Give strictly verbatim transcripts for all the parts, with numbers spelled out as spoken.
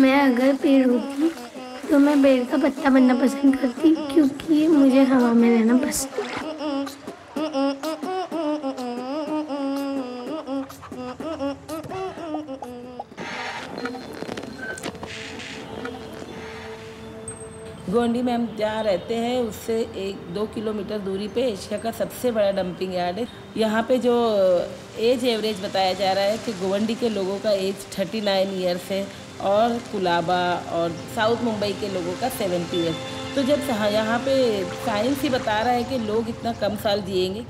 मैं अगर पेड़ होती तो मैं पेड़ का पत्ता बनना पसंद करती, क्योंकि मुझे हवा में रहना पसंद है। गोंडी में हम जहाँ रहते हैं उससे एक दो किलोमीटर दूरी पे एशिया का सबसे बड़ा डंपिंग यार्ड है। यहाँ पे जो एज एवरेज बताया जा रहा है कि गोवंडी के लोगों का एज थर्टी नाइन ईयर्स है और कुलाबा और साउथ मुंबई के लोगों का सेवेंटी ईयर्स। तो जब यहाँ पे साइंस ही बता रहा है कि लोग इतना कम साल जिएंगे।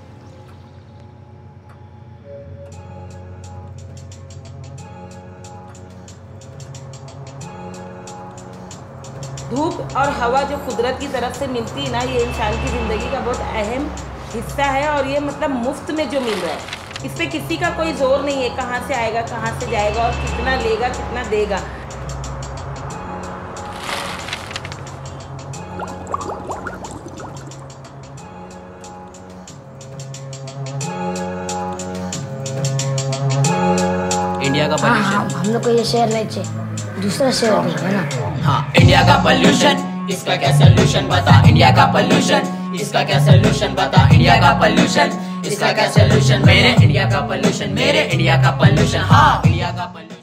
धूप और हवा जो कुदरत की तरफ से मिलती है ना, ये इंसान की ज़िंदगी का बहुत अहम हिस्सा है और ये मतलब मुफ्त में जो मिल रहा है, इस पर किसी का कोई जोर नहीं है कहाँ से आएगा कहाँ से जाएगा और कितना लेगा कितना देगा। इंडिया का हाँ हाँ हम लोग को ये शेयर नहीं चाहिए, दूसरा शेयर नहीं है ना। हाँ इंडिया का पोल्यूशन, इसका क्या सोल्यूशन बता। इंडिया का पोल्यूशन, इसका क्या सोल्यूशन बता। इंडिया का पोल्यूशन, इसका क्या सोल्यूशन। मेरे इंडिया का पोल्यूशन, मेरे इंडिया का पोल्यूशन, हाँ इंडिया का पोल्यूशन।